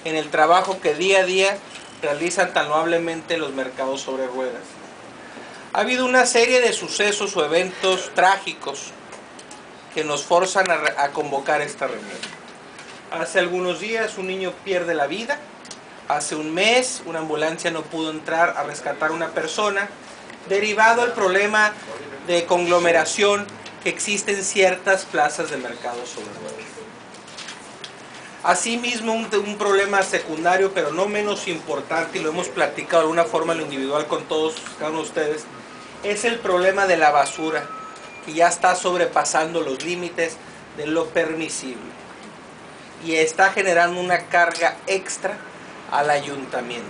en el trabajo que día a día realizan tan loablemente los mercados sobre ruedas. Ha habido una serie de sucesos o eventos trágicos que nos forzan a convocar esta reunión. Hace algunos días un niño pierde la vida. Hace un mes una ambulancia no pudo entrar a rescatar a una persona, derivado del problema de conglomeración que existe en ciertas plazas de mercado sobre ruedas. Asimismo, un problema secundario, pero no menos importante, y lo hemos platicado de alguna forma en lo individual con todos, cada uno de ustedes, es el problema de la basura, que ya está sobrepasando los límites de lo permisible y está generando una carga extra al ayuntamiento.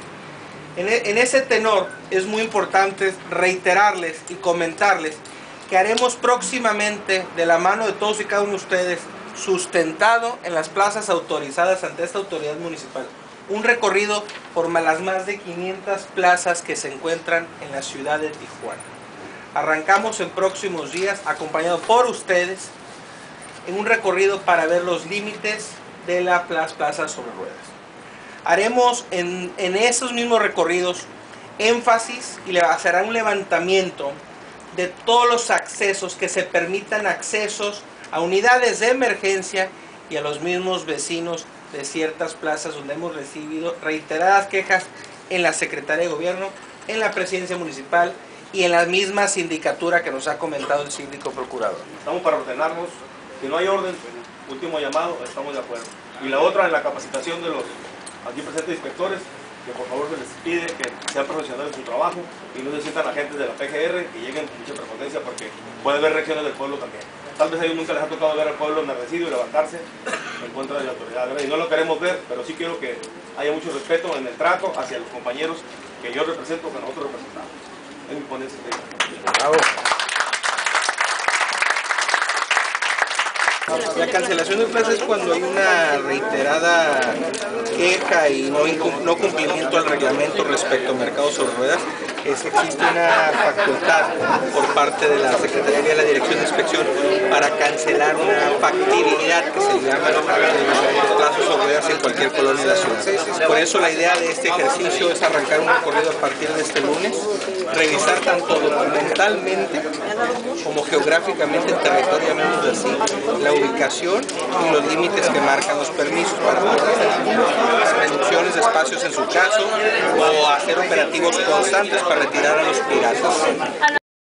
En ese tenor es muy importante reiterarles y comentarles que haremos próximamente, de la mano de todos y cada uno de ustedes, sustentado en las plazas autorizadas ante esta autoridad municipal, un recorrido por las más de 500 plazas que se encuentran en la ciudad de Tijuana. Arrancamos en próximos días, acompañado por ustedes, en un recorrido para ver los límites de las plazas sobre ruedas. Haremos en esos mismos recorridos énfasis y le será un levantamiento de todos los accesos que se permitan accesos a unidades de emergencia y a los mismos vecinos de ciertas plazas donde hemos recibido reiteradas quejas en la Secretaría de Gobierno, en la Presidencia Municipal y en la misma sindicatura que nos ha comentado el síndico procurador. Estamos para ordenarnos, si no hay orden, último llamado, estamos de acuerdo. Y la otra, en la capacitación de los aquí presentes inspectores, que por favor se les pide que sean profesionales en su trabajo y no se sientan agentes de la PGR y lleguen con mucha prepotencia, porque puede haber reacciones del pueblo también. Tal vez a ellos nunca les ha tocado ver al pueblo enardecido y levantarse en contra de la autoridad, ¿verdad? Y no lo queremos ver, pero sí quiero que haya mucho respeto en el trato hacia los compañeros que yo represento, que nosotros representamos. Es mi ponencia. Bravo. La cancelación de plazas es cuando hay una reiterada queja y no cumplimiento al reglamento respecto a mercados sobre ruedas. Existe una facultad por parte de la Secretaría de la Dirección de Inspección para cancelar una factibilidad que se llama los plazos sobre ruedas en cualquier colonia de la ciudad. Por eso la idea de este ejercicio es arrancar un recorrido a partir de este lunes, revisar tanto documentalmente como geográficamente, territorialmente así, la ubicación y los límites que marcan los permisos para poder hacer reducciones de espacios en su caso o hacer operativos constantes para retirar a los piratas.